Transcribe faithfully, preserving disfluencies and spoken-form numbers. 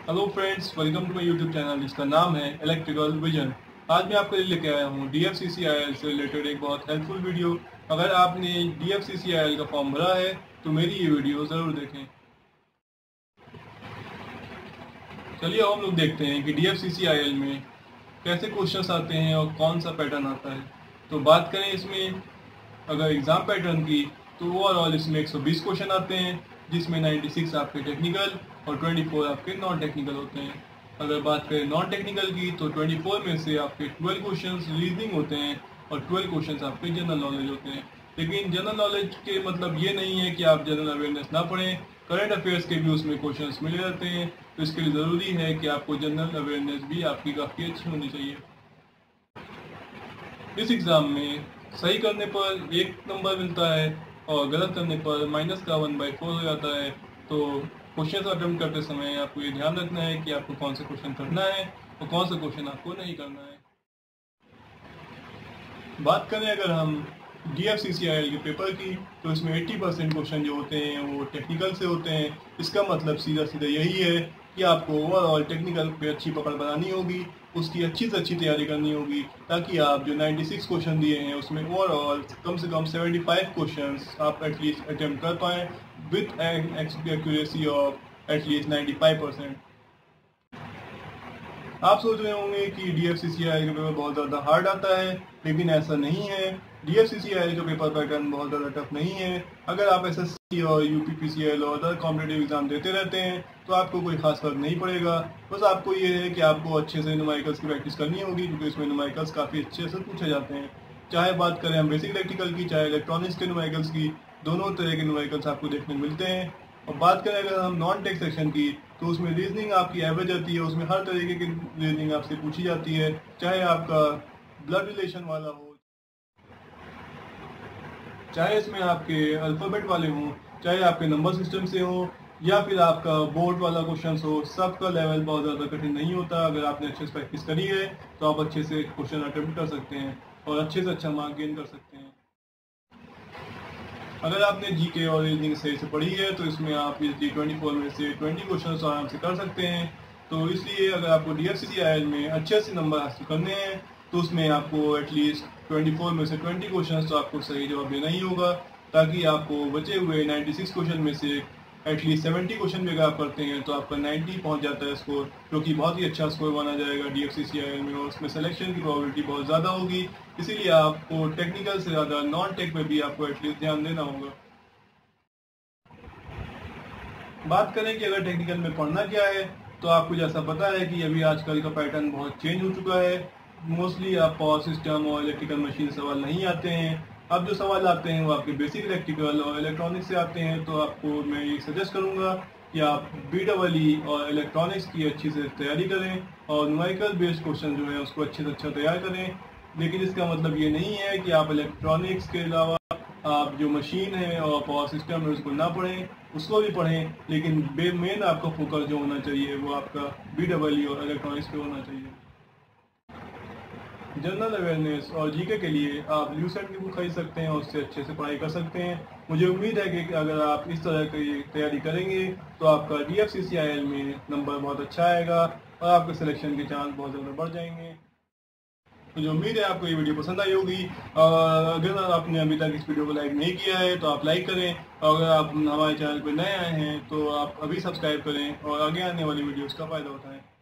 Hello friends, welcome to my YouTube channel जिसका नाम है इलेक्ट्रिकल विजन। आज मैं आपके लिए लेके आया हूँ D F C C I L से रिलेटेड एक बहुत हेल्पफुल वीडियो। अगर आपने D F C C I L का फॉर्म भरा है तो मेरी ये वीडियो ज़रूर देखें। चलिए हम लोग देखते हैं कि D F C C I L में कैसे क्वेश्चंस आते हैं और कौन सा पैटर्न आता है। तो बात करें इसमें अगर एग्ज़ाम पैटर्न की, तो ओवरऑल इसमें एक सौ बीस क्वेश्चन आते हैं, जिसमें छियानवे आपके टेक्निकल और चौबीस आपके नॉन टेक्निकल होते हैं। अगर बात करें नॉन टेक्निकल की, तो चौबीस में से आपके बारह क्वेश्चंस रीजनिंग होते हैं और बारह क्वेश्चंस आपके जनरल नॉलेज होते हैं। लेकिन जनरल नॉलेज के मतलब ये नहीं है कि आप जनरल अवेयरनेस ना पढ़ें, करंट अफेयर्स के भी उसमें क्वेश्चंस मिले रहते हैं। तो इसके लिए ज़रूरी है कि आपको जनरल अवेयरनेस भी आपकी काफ़ी अच्छी होनी चाहिए। इस एग्ज़ाम में सही करने पर एक नंबर मिलता है और गलत करने पर माइनस का वन बाई फोर हो जाता है। तो क्वेश्चन अटेम्प्ट करते समय आपको ये ध्यान रखना है कि आपको कौन सा क्वेश्चन करना है और कौन सा क्वेश्चन आपको नहीं करना है। बात करें अगर हम D F C C I L के पेपर की, तो इसमें अस्सी परसेंट क्वेश्चन जो होते हैं वो टेक्निकल से होते हैं। इसका मतलब सीधा सीधा यही है कि आपको ओवरऑल टेक्निकल पे अच्छी पकड़ बनानी होगी, उसकी अच्छी से अच्छी तैयारी करनी होगी, ताकि आप जो छियानवे क्वेश्चन दिए हैं उसमें ओवरऑल कम से कम पचहत्तर क्वेश्चंस आप एटलीस्ट अटेम्प्ट कर पाएँ with an accuracy of at least पचानवे परसेंट। आप सोच रहे होंगे कि D F C C I L का पेपर बहुत ज़्यादा हार्ड आता है, लेकिन ऐसा नहीं है। D F C C I L का पेपर पैटर्न बहुत ज़्यादा टफ नहीं है। अगर आप एस एस सी और U P P C L और अदर कॉम्पिटेटिव एग्जाम देते रहते हैं तो आपको कोई खास फर्क नहीं पड़ेगा। बस आपको ये है कि आपको अच्छे से न्यूमेरिकल्स की प्रैक्टिस करनी होगी, क्योंकि इसमें न्यूमेरिकल्स काफ़ी अच्छे से पूछे जाते हैं। चाहे बात करें हम बेसिक इलेक्ट्रिकल की, चाहे इलेक्ट्रॉनिक्स के न्यूमेरिकल्स की, दोनों तरह के न्यूमेरिकल्स आपको देखने को मिलते हैं। और बात करें अगर हम नॉन टेक सेक्शन की, तो उसमें रीजनिंग आपकी एवरेज आती है, उसमें हर तरीके की रीजनिंग आपसे पूछी जाती है, चाहे आपका ब्लड रिलेशन वाला हो, चाहे इसमें आपके अल्फ़ाबेट वाले हों, चाहे आपके नंबर सिस्टम से हो, या फिर आपका बोर्ड वाला क्वेश्चन हो। सबका लेवल बहुत ज़्यादा कठिन नहीं होता। अगर आपने अच्छे से प्रैक्टिस करी है तो आप अच्छे से क्वेश्चन अटेम्प्ट कर सकते हैं और अच्छे से अच्छा मार्क गेन कर सकते हैं। अगर आपने जी के और रीजनिंग सही से पढ़ी है तो इसमें आप इस जी ट्वेंटी फोर में से बीस क्वेश्चन आराम से कर सकते हैं। तो इसलिए अगर आपको D F C C I L में अच्छे अच्छे नंबर हासिल करने हैं तो उसमें आपको एटलीस्ट चौबीस में से बीस क्वेश्चन तो आपको सही जवाब देना ही होगा, ताकि आपको बचे हुए छियानवे क्वेश्चन में से एटलीस्ट सत्तर क्वेश्चन भी अगर आप करते हैं तो आपका नब्बे पहुंच जाता है स्कोर, जो कि बहुत ही अच्छा स्कोर माना जाएगा D F C C I L में, और उसमें सिलेक्शन की प्रोबेबिलिटी बहुत ज़्यादा होगी। इसीलिए आपको टेक्निकल से ज़्यादा नॉन टेक में भी आपको एटलीस्ट ध्यान देना होगा। बात करें कि अगर टेक्निकल में पढ़ना क्या है, तो आपको जैसा पता है कि अभी आजकल का पैटर्न बहुत चेंज हो चुका है। मोस्टली आप पावर सिस्टम और इलेक्ट्रिकल मशीन सवाल नहीं आते हैं। अब जो सवाल आते हैं वो आपके बेसिक इलेक्ट्रिकल और इलेक्ट्रॉनिक्स से आते हैं। तो आपको मैं ये सजेस्ट करूंगा कि आप बी डबल ई और इलेक्ट्रॉनिक्स की अच्छी से तैयारी करें और न्यूमेरिकल बेस्ड क्वेश्चन जो है उसको अच्छे से अच्छा तैयार करें। लेकिन इसका मतलब ये नहीं है कि आप इलेक्ट्रॉनिक्स के अलावा आप जो मशीन है और पावर सिस्टम है उसको ना पढ़ें, उसको भी पढ़ें, लेकिन बे मेन आपका फोकस जो होना चाहिए वो आपका बी डबल ई और इलेक्ट्रॉनिक्स पे होना चाहिए। जनरल अवेयरनेस और जीके के लिए आप ल्यूसेंट की बुक खरीद सकते हैं और उससे अच्छे से पढ़ाई कर सकते हैं। मुझे उम्मीद है कि अगर आप इस तरह की तैयारी करेंगे तो आपका D F C C I L में नंबर बहुत अच्छा आएगा और आपके सिलेक्शन के चांस बहुत ज़्यादा बढ़ जाएंगे। मुझे उम्मीद है आपको ये वीडियो पसंद आई होगी। और अगर आपने अभी तक इस वीडियो को लाइक नहीं किया है तो आप लाइक करें, और अगर आप हमारे चैनल पर नए आए हैं तो आप अभी सब्सक्राइब करें और आगे आने वाली वीडियोस का फ़ायदा उठाएं।